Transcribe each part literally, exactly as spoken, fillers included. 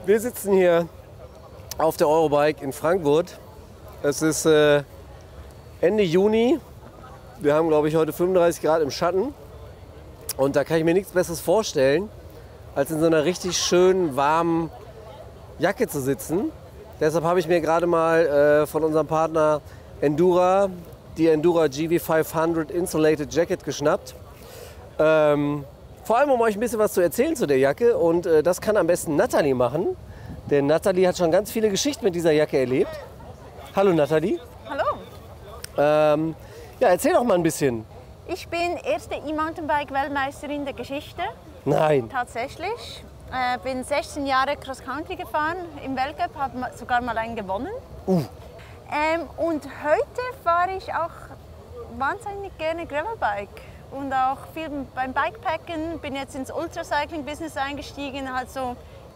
Wir sitzen hier auf der Eurobike in Frankfurt. Es ist äh, Ende Juni. Wir haben, glaube ich, heute fünfunddreißig Grad im Schatten. Und da kann ich mir nichts Besseres vorstellen, als in so einer richtig schönen, warmen Jacke zu sitzen. Deshalb habe ich mir gerade mal äh, von unserem Partner Endura die Endura G V fünfhundert Insulated Jacket geschnappt. Ähm, vor allem, um euch ein bisschen was zu erzählen zu der Jacke. Und äh, das kann am besten Nathalie machen. Denn Nathalie hat schon ganz viele Geschichten mit dieser Jacke erlebt. Hallo Nathalie. Hallo. Ähm, ja, erzähl doch mal ein bisschen. Ich bin erste E-Mountainbike-Weltmeisterin der Geschichte. Nein. Tatsächlich. Äh, bin sechzehn Jahre Cross-Country gefahren im Weltcup, habe sogar mal einen gewonnen. Uh. Ähm, und heute fahre ich auch wahnsinnig gerne Gravelbike und auch viel beim Bikepacken. Bin jetzt ins Ultracycling-Business eingestiegen. Also,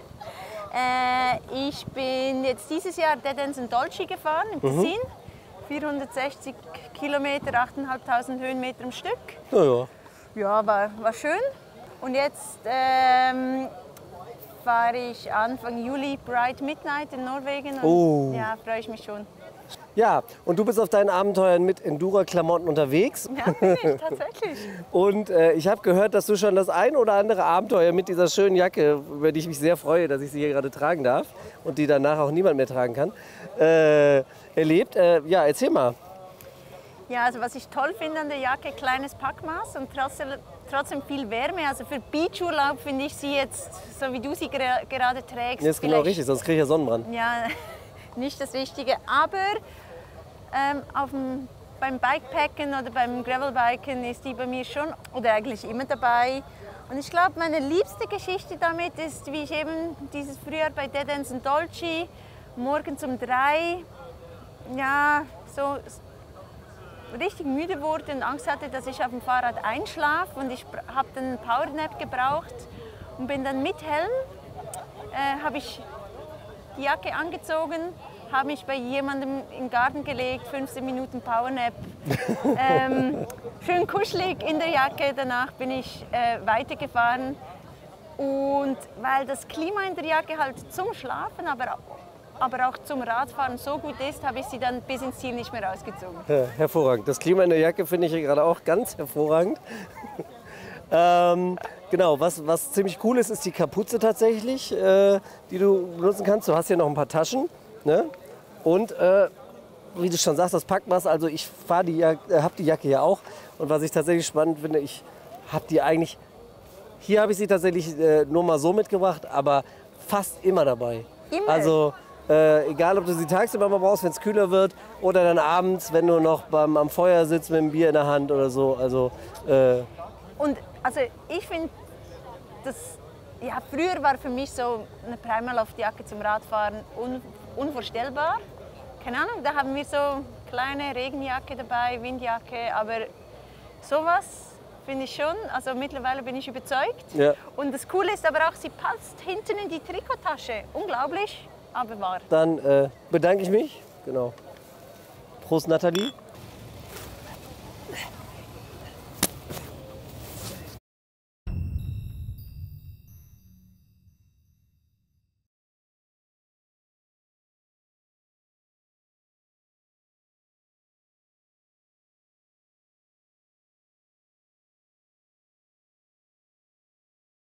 äh, ich bin jetzt dieses Jahr Dead Ends and Dolce gefahren im Mhm. Tessin. vierhundertsechzig Kilometer, achttausendfünfhundert Höhenmeter am Stück. Ja, ja. Ja, war, war schön. Und jetzt ähm, fahre ich Anfang Juli Bright Midnight in Norwegen. Und Oh. ja, freue ich mich schon. Ja, und du bist auf deinen Abenteuern mit Endura-Klamotten unterwegs. Ja, bin ich, tatsächlich. Und äh, ich habe gehört, dass du schon das ein oder andere Abenteuer mit dieser schönen Jacke, über die ich mich sehr freue, dass ich sie hier gerade tragen darf und die danach auch niemand mehr tragen kann, äh, erlebt. Äh, ja, erzähl mal. Ja, also was ich toll finde an der Jacke, kleines Packmaß und trotzdem, trotzdem viel Wärme. Also für Beachurlaub finde ich sie jetzt, so wie du sie gera gerade trägst. Das ist genau vielleicht- richtig, sonst kriege ich ja Sonnenbrand. Ja, nicht das Richtige. Aber ähm, auf dem, beim Bikepacken oder beim Gravelbiken ist die bei mir schon oder eigentlich immer dabei. Und ich glaube, meine liebste Geschichte damit ist, wie ich eben dieses Frühjahr bei Dead Ends and Dolce morgens um drei ja, so richtig müde wurde und Angst hatte, dass ich auf dem Fahrrad einschlafe. Und ich habe dann einen Powernap gebraucht und bin dann mit Helm, äh, habe ich die Jacke angezogen, habe mich bei jemandem in den Garten gelegt, fünfzehn Minuten Powernap. ähm, schön kuschelig in der Jacke, danach bin ich äh, weitergefahren. Und weil das Klima in der Jacke halt zum Schlafen, aber, aber auch zum Radfahren so gut ist, habe ich sie dann bis ins Ziel nicht mehr rausgezogen. Ja, hervorragend. Das Klima in der Jacke finde ich hier gerade auch ganz hervorragend. ähm, genau, was, was ziemlich cool ist, ist die Kapuze tatsächlich, äh, die du benutzen kannst. Du hast hier noch ein paar Taschen. Ne? Und äh, wie du schon sagst, das Packmaß, also ich fahre die Jacke, äh, habe die Jacke hier auch. Und was ich tatsächlich spannend finde, ich habe die eigentlich, hier habe ich sie tatsächlich äh, nur mal so mitgebracht, aber fast immer dabei. Immer? Also äh, egal, ob du sie tagsüber mal brauchst, wenn es kühler wird, oder dann abends, wenn du noch beim, am Feuer sitzt mit einem Bier in der Hand oder so. Also, äh, Und also ich finde, das ja, früher war für mich so eine Primaloft-Jacke zum Radfahren un, unvorstellbar. Keine Ahnung, da haben wir so kleine Regenjacke dabei, Windjacke, aber sowas finde ich schon. Also mittlerweile bin ich überzeugt. ja. Und das Coole ist aber auch, sie passt hinten in die Trikottasche. Unglaublich, aber wahr. Dann äh, bedanke ich mich. Genau. Prost, Nathalie.